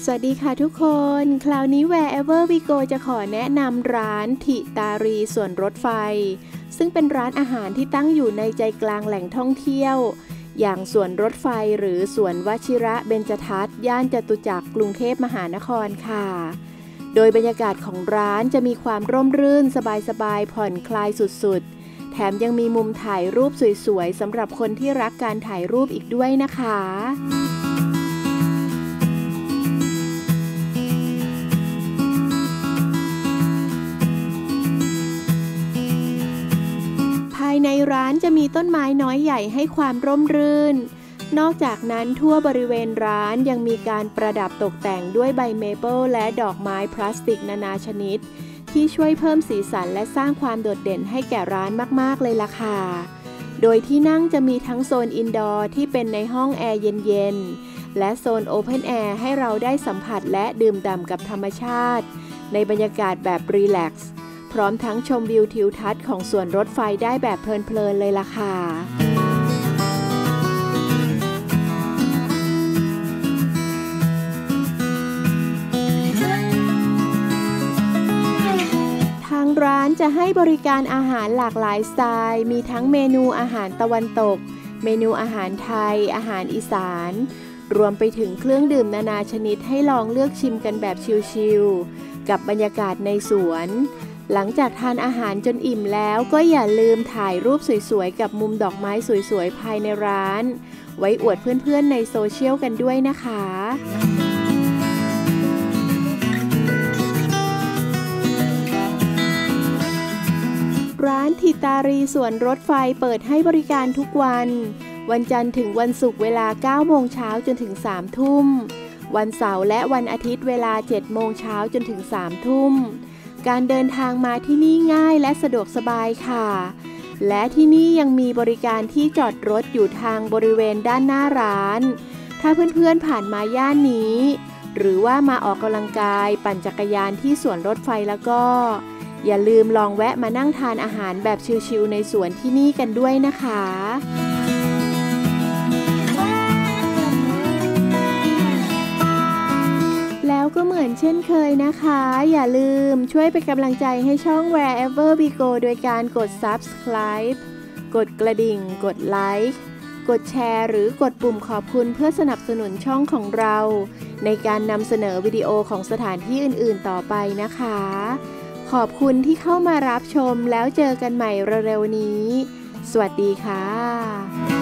สวัสดีค่ะทุกคนคราวนี้ Wherever We Go จะขอแนะนำร้านถิตารีสวนรถไฟซึ่งเป็นร้านอาหารที่ตั้งอยู่ในใจกลางแหล่งท่องเที่ยวอย่างสวนรถไฟหรือสวนวชิระเบญจทัศน์ย่านจตุจักรกรุงเทพมหานครค่ะโดยบรรยากาศของร้านจะมีความร่มรื่นสบายๆผ่อนคลายสุดๆแถมยังมีมุมถ่ายรูปสวยๆสำหรับคนที่รักการถ่ายรูปอีกด้วยนะคะภายในร้านจะมีต้นไม้น้อยใหญ่ให้ความร่มรื่นนอกจากนั้นทั่วบริเวณร้านยังมีการประดับตกแต่งด้วยใบเมเปิลและดอกไม้พลาสติกนานาชนิดที่ช่วยเพิ่มสีสันและสร้างความโดดเด่นให้แก่ร้านมากๆเลยล่ะค่ะโดยที่นั่งจะมีทั้งโซนอินดอร์ที่เป็นในห้องแอร์เย็นๆและโซนโอเพนแอร์ให้เราได้สัมผัสและดื่มด่ำกับธรรมชาติในบรรยากาศแบบรีแลกซ์พร้อมทั้งชมวิวทิวทัศน์ของสวนรถไฟได้แบบเพลินๆเลยล่ะค่ะทางร้านจะให้บริการอาหารหลากหลายสไตล์มีทั้งเมนูอาหารตะวันตกเมนูอาหารไทยอาหารอีสานรวมไปถึงเครื่องดื่มนานาชนิดให้ลองเลือกชิมกันแบบชิลๆกับบรรยากาศในสวนหลังจากทานอาหารจนอิ่มแล้วก็อย่าลืมถ่ายรูปสวยๆกับมุมดอกไม้สวยๆภายในร้านไว้อวดเพื่อนๆในโซเชียลกันด้วยนะคะร้านถิตารีสวนรถไฟเปิดให้บริการทุกวันจันทร์ถึงวันศุกร์เวลา 9 โมงเช้าจนถึง 3 ทุ่มวันเสาร์และวันอาทิตย์เวลา 7 โมงเช้าจนถึง 3 ทุ่มการเดินทางมาที่นี่ง่ายและสะดวกสบายค่ะและที่นี่ยังมีบริการที่จอดรถอยู่ทางบริเวณด้านหน้าร้านถ้าเพื่อนๆผ่านมาย่านนี้หรือว่ามาออกกำลังกายปั่นจักรยานที่สวนรถไฟแล้วก็อย่าลืมลองแวะมานั่งทานอาหารแบบชิลๆในสวนที่นี่กันด้วยนะคะแล้วก็เหมือนเช่นเคยนะคะอย่าลืมช่วยเป็นกำลังใจให้ช่อง Wherever We Go โดยการกด Subscribe กดกระดิ่งกดไลค์กดแชร์หรือกดปุ่มขอบคุณเพื่อสนับสนุนช่องของเราในการนำเสนอวิดีโอของสถานที่อื่นๆต่อไปนะคะขอบคุณที่เข้ามารับชมแล้วเจอกันใหม่เร็วๆนี้สวัสดีค่ะ